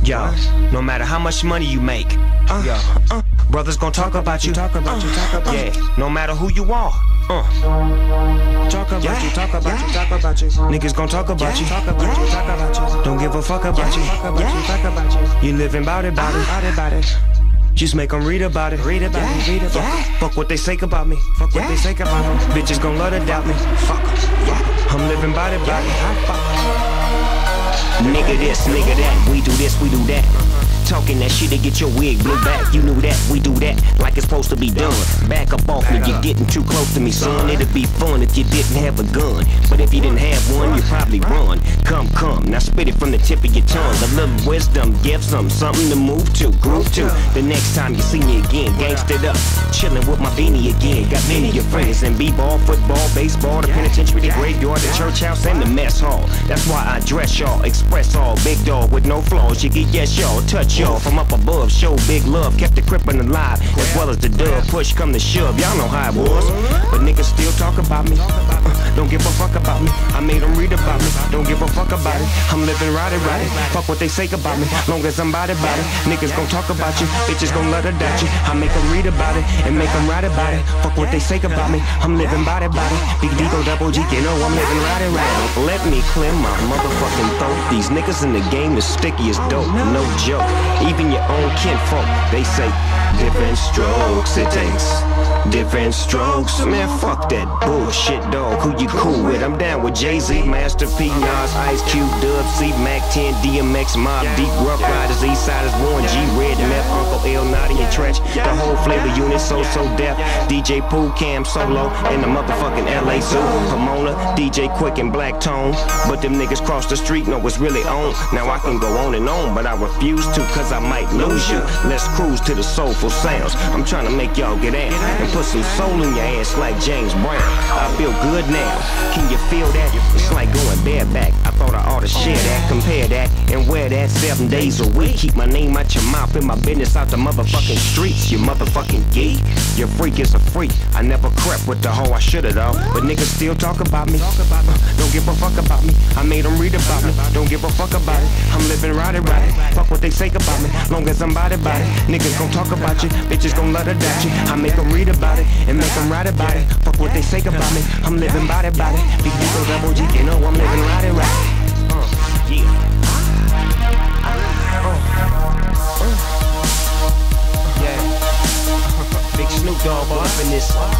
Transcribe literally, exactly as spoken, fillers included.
Yo, no matter how much money you make, uh, yo, uh, brothers gon' talk about you. Talk about you. Talk about yeah, no matter who you are. Uh. Talk about yeah, you, talk about yeah. you, talk about you. Niggas gon' talk about yeah, you, talk about yeah. you, talk about you. Don't give a fuck about yeah, you, talk about yeah. you, talk about you. You living bout it, bout it, bout it, bout it. Just make them read about it, read about yeah, it, read about yeah. it. Fuck what they say about me, fuck yeah. what they say about me. Bitches gon' love to doubt me, fuck em. Yeah. I'm living bout it, bout it. Nigga this, nigga that, we do this, we do that. Talking that shit to get your wig blew back. You knew that, we do that like it's supposed to be done. Back up off me, you're getting too close to me, son. It'd be fun if you didn't have a gun, but if you didn't have one, you'd probably run. Come, come, now spit it from the tip of your tongue. A little wisdom, give some something to move to, groove to. The next time you see me again, gangstered up, chilling with my beanie again. Got many of your friends in b-ball, football, baseball, the penitentiary, the graveyard, the church house, and the mess hall. That's why I dress y'all, express all, big dog with no flaws. You get yes y'all, touch y'all from up above, show big love, kept the crippin' alive, as well as the dub. Push come to shove, y'all know how it was. But niggas still talk about me, uh, don't give a fuck about me. I made them read about me, don't give a fuck about it. I'm living right it, right it. Fuck what they say about me, long as I'm about it, about it. Niggas gon' talk about you, bitches gon' let her doubt you. I make them read about it, and make them write about it. Fuck what they say about me, I'm living by it, by it. Big D go double G, you know I'm living right it, right it. Let me clear my motherfucking throat. These niggas in the game is sticky as dope, no joke. Even your own kinfolk, they say different strokes it takes, different strokes. Man, fuck that bullshit, dog. Who you cool with? I'm down with Jay-Z, Master P, Nas, Ice Cube, Dub C, Mac ten, D M X, Mob Deep, Rough Riders, Eastsiders, Warren G, Red Meth, Uncle L, Naughty and Trench, the whole flavor unit, So So Def, D J Pooh, Cam Solo, and the motherfucking L A Zoo, Pomona, D J Quick and Black Tone. But them niggas cross the street know what's really on. Now I can go on and on, but I refuse to, cause I might lose you. Let's cruise to the soulful sounds. I'm trying to make y'all get out and put some soul in your ass like James Brown. I feel good now. Can you feel that? It's like going bareback. I thought I ought to share that, compare that, and wear that seven days a week. Keep my name out your mouth and my business out the motherfucking streets. You motherfucking geek. Your freak is a freak. I never crept with the hoe I shoulda though, but niggas still talk about me. Don't give a fuck about me. I made them read about me. Don't give a fuck about it. I'm living right it, right it. Fuck what they say about me. Long as I'm about it, about it. Niggas gon' talk about you. Bitches gon' let her doubt you. I make them read about it and make them write about it. Fuck what they say about me. I'm living about it, about it. Big D go double G, you know I'm living right it, right it. Uh, yeah. Uh, uh, yeah. Big Snoop Dogg up in this.